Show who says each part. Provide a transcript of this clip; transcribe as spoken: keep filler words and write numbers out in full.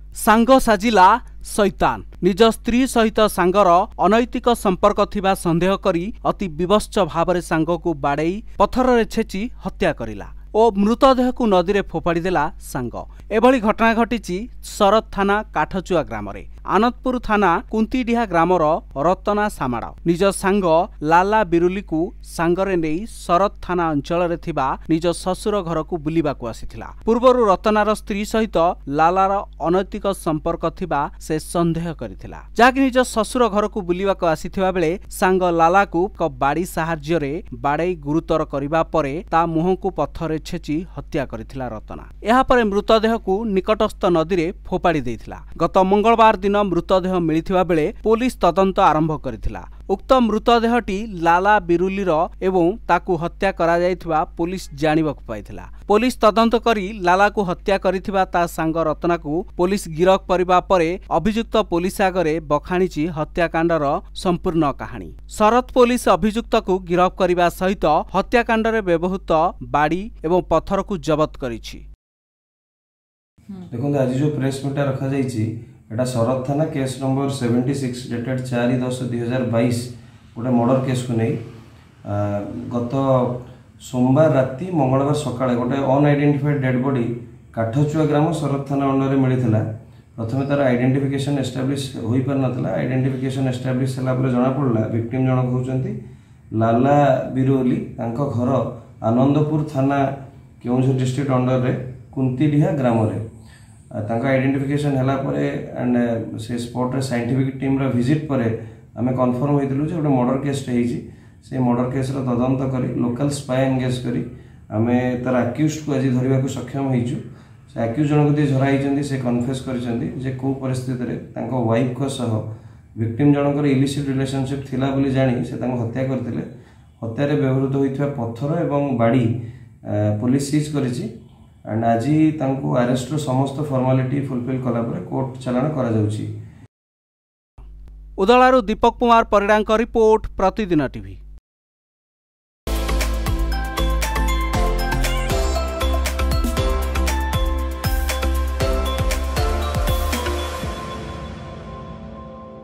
Speaker 1: सांग साजिला शैतान निज स्त्री सहित सांगर अनैतिक संपर्क थिबा संदेह करी अति विवश्च भावरे सांग को बाड़े पथर रे छेची हत्या करिला और मृतदेह को नदी रे फोपाड़ी देला सांग। एभली घटना घटिची शरद थाना काठचुआ ग्राम रे। आनंदपुर थाना कुंतीडिहा ग्रामर रतना सामाड़ निज सांग लाला बिरुली को सांगरे नेई शरद थाना अंचल रे थिबा निज ससुर घर को बुलिबाकू आसीथिला। पूर्वरु रतनार स्त्री सहित लालार अनैतिक संपर्क थिबा से संदेह करिथिला, जाकि निज ससुर घर को बुलिबाकू आसीथिबा बेले सांग लाला को क बाड़ी साहाय्य रे बाड़े गुरुतर करिबा परे ता मुह को पत्थर छेची हत्या करिथिला रतना। एहा परे मृतदेह को निकटस्थ नदी रे फोपाड़ी देइथिला। गत मंगलवार दिन मृतदेह मिलिथिबा बेले पुलिस तदंत आरंभ करिथिला। उक्त मृतदेहटी लाला बिरुलीर एवं ताकू हत्या करा जायथिबा पुलिस जानिबाकू पाइथिला। पुलिस तदंत करी लाला को हत्या करिथिबा ता सांग रत्ना को पुलिस गिरफ करिबा परे अभियुक्त पुलिस आगरे बखाणीची हत्याकांडर संपूर्ण कहानी। शरद पुलिस अभियुक्त को गिरफ करिबा सहित हत्याकांडरे व्यवहृत बाड़ी एवं पत्थर को जब्त करिछि।
Speaker 2: देखो आज जो प्रेस मीटा रखा जाइछि एटा शरद थाना केस नंबर छिहत्तर डेटेड चार दस दुई हजार बैस गोटे मर्डर केस को नहीं गत सोमवार राति मंगलवार सकाळे गोटे अनआइडेंटिफाइड डेड बॉडी काठचुआ ग्राम शरद थाना अंडर मिलता। प्रथम तार आइडेंटिफिकेशन एस्टाब्लिश हो पार नाला। आइडेंटिफिकेशन एस्टाब्लिश होला परे जना पड़ला विक्टिम जनक होउचंती लाला बिरोली। तांको घर आनंदपुर थाना केउझर डिस्ट्रिक्ट अंडर रे कुंतीडिहा ग्राम रे। तांका आइडेंटिफिकेशन हैला परे एंड से स्पॉट रे साइंटिफिक टीम रा विजिट परे आमे कन्फर्म होइतिलु जे गोटे मर्डर केस हेइछि। से मर्डर केस रो तदंत करी लोकल स्पाई एंगेज करी आमे तार अक्यूज्ड को आज धरिबा को सक्षम होइछु। से अक्यूज्ड जनक दे झरा हिचंती से कन्फेस करिसंती जे को परिस्थिति रे तांको वाइफ को सह विक्टिम जनकर इलिसिट रिलेशनशिप थिला बोली जानी से तांको हत्या करथिले। हत्या रे व्यवहृत होइथवा पत्थर एवं बाड़ी पुलिस सीज करिछि एंड आज तांको अरेस्ट रो समस्त फॉर्मालिटी फुलफिल कला परे कोर्ट चालान करा जाउछि।
Speaker 1: उदलारू दीपक कुमार परिडांक रिपोर्ट प्रतिदिन टीवी।